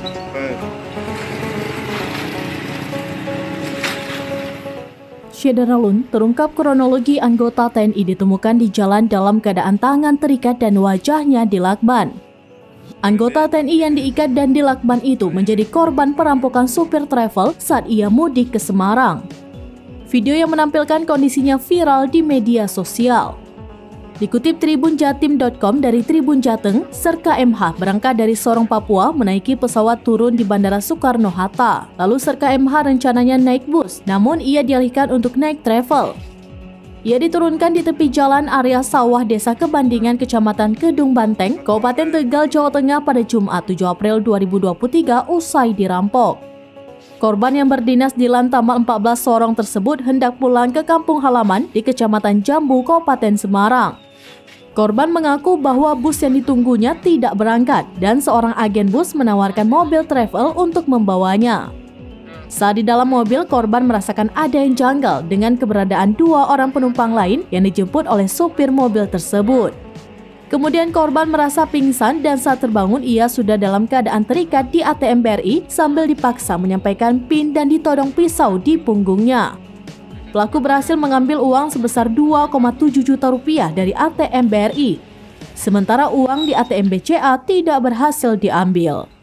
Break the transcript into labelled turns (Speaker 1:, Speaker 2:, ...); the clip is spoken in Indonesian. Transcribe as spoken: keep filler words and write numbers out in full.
Speaker 1: Syederalun terungkap kronologi anggota T N I ditemukan di jalan dalam keadaan tangan terikat dan wajahnya dilakban. Anggota T N I yang diikat dan dilakban itu menjadi korban perampokan supir travel saat ia mudik ke Semarang. Video yang menampilkan kondisinya viral di media sosial. Dikutip tribun jatim titik com dari Tribun Jateng, Serka M H berangkat dari Sorong, Papua menaiki pesawat turun di Bandara Soekarno-Hatta. Lalu Serka M H rencananya naik bus, namun ia dialihkan untuk naik travel. Ia diturunkan di tepi jalan area sawah Desa Kebandingan, Kecamatan Kedung Banteng, Kabupaten Tegal, Jawa Tengah pada Jumat tujuh April dua ribu dua puluh tiga usai dirampok. Korban yang berdinas di Lantamal empat belas Sorong tersebut hendak pulang ke kampung halaman di Kecamatan Jambu, Kabupaten Semarang. Korban mengaku bahwa bus yang ditunggunya tidak berangkat dan seorang agen bus menawarkan mobil travel untuk membawanya. Saat di dalam mobil, korban merasakan ada yang janggal dengan keberadaan dua orang penumpang lain yang dijemput oleh supir mobil tersebut. Kemudian korban merasa pingsan dan saat terbangun ia sudah dalam keadaan terikat di A T M B R I sambil dipaksa menyampaikan PIN dan ditodong pisau di punggungnya. Pelaku berhasil mengambil uang sebesar dua koma tujuh juta rupiah dari A T M B R I, sementara uang di A T M B C A tidak berhasil diambil.